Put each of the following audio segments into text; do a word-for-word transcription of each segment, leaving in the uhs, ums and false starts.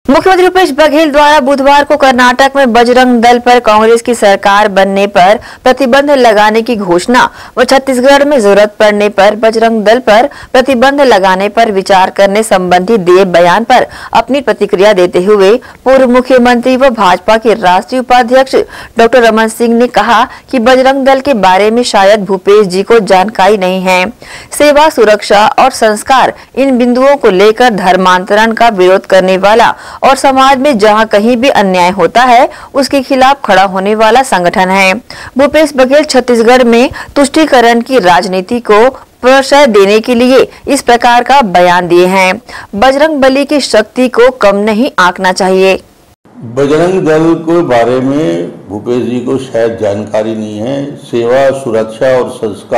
मुख्यमंत्री भूपेश बघेल द्वारा बुधवार को कर्नाटक में बजरंग दल पर कांग्रेस की सरकार बनने पर प्रतिबंध लगाने की घोषणा व छत्तीसगढ़ में जरूरत पड़ने पर बजरंग दल पर प्रतिबंध लगाने पर विचार करने संबंधी दिए बयान पर अपनी प्रतिक्रिया देते हुए पूर्व मुख्यमंत्री व भाजपा के राष्ट्रीय उपाध्यक्ष डॉक्टर रमन सिंह ने कहा कि बजरंग दल के बारे में शायद भूपेश जी को जानकारी नहीं है। सेवा, सुरक्षा और संस्कार इन बिंदुओं को लेकर धर्मांतरण का विरोध करने वाला और समाज में जहां कहीं भी अन्याय होता है उसके खिलाफ खड़ा होने वाला संगठन है। भूपेश बघेल छत्तीसगढ़ में तुष्टीकरण की राजनीति को प्रश्रय देने के लिए इस प्रकार का बयान दिए हैं। बजरंग बली की शक्ति को कम नहीं आंकना चाहिए। बजरंग दल के बारे में भूपेश जी को शायद जानकारी नहीं है। सेवा, सुरक्षा और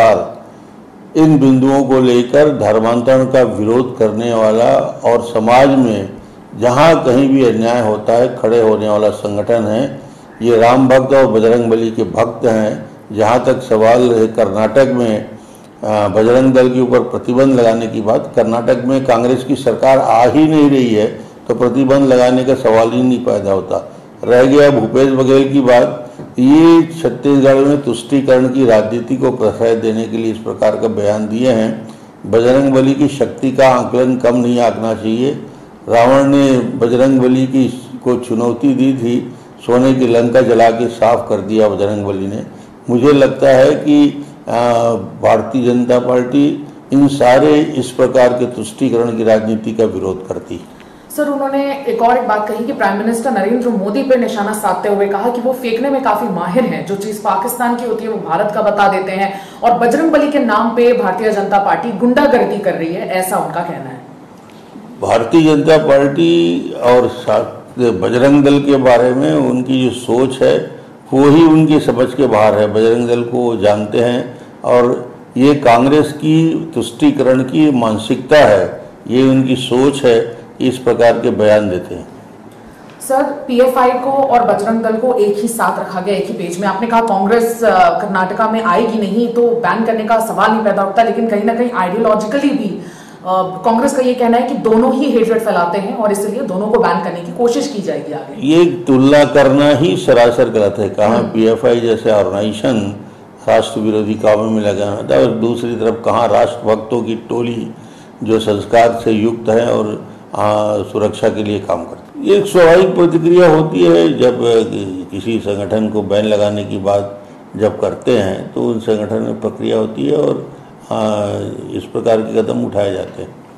संस्कार इन बिंदुओं को लेकर धर्मांतरण का विरोध करने वाला और समाज में जहाँ कहीं भी अन्याय होता है खड़े होने वाला संगठन है। ये राम भक्त और बजरंग बली के भक्त हैं। जहाँ तक सवाल है कर्नाटक में बजरंग दल के ऊपर प्रतिबंध लगाने की बात, कर्नाटक में कांग्रेस की सरकार आ ही नहीं रही है तो प्रतिबंध लगाने का सवाल ही नहीं पैदा होता। रह गया भूपेश बघेल की बात, ये छत्तीसगढ़ में तुष्टीकरण की राजनीति को प्रश्रय देने के लिए इस प्रकार का बयान दिए हैं। बजरंग बली की शक्ति का आंकलन कम नहीं आंकना चाहिए। रावण ने बजरंग बली की को चुनौती दी थी, सोने की लंका जला के साफ कर दिया बजरंग बली ने। मुझे लगता है कि भारतीय जनता पार्टी इन सारे इस प्रकार के तुष्टीकरण की राजनीति का विरोध करती है। सर, उन्होंने एक और एक बात कही कि प्राइम मिनिस्टर नरेंद्र मोदी पर निशाना साधते हुए कहा कि वो फेंकने में काफी माहिर हैं। जो चीज पाकिस्तान की होती है वो भारत का बता देते हैं और बजरंग बली के नाम पे भारतीय जनता पार्टी गुंडागर्दी कर रही है, ऐसा उनका कहना है। भारतीय जनता पार्टी और बजरंग दल के बारे में उनकी जो सोच है वो ही उनकी समझ के बाहर है। बजरंग दल को वो जानते हैं और ये कांग्रेस की तुष्टीकरण की मानसिकता है, ये उनकी सोच है, इस प्रकार के बयान देते हैं। सर, पीएफआई को और बजरंग दल को एक ही साथ रखा गया, एक ही पेज में। आपने कहा कांग्रेस कर्नाटका में आएगी नहीं तो बैन करने का सवाल नहीं पैदा होता, लेकिन कहीं ना कहीं आइडियोलॉजिकली भी कांग्रेस का ये कहना है कि दोनों ही हेट्रेड फैलाते हैं और इसलिए दोनों को बैन करने की कोशिश की जाएगी आगे। ये तुलना करना ही सरासर गलत है। कहाँ पीएफआई जैसे ऑर्गेनाइजेशन राष्ट्र विरोधी कामों में लगा था और दूसरी तरफ कहाँ राष्ट्रभक्तों की टोली जो संस्कार से युक्त है और आ, सुरक्षा के लिए काम करती है। ये एक स्वाभाविक प्रतिक्रिया होती है जब किसी संगठन को बैन लगाने की बात जब करते हैं तो उन संगठन में प्रक्रिया होती है और आ, इस प्रकार के कदम उठाए जाते हैं।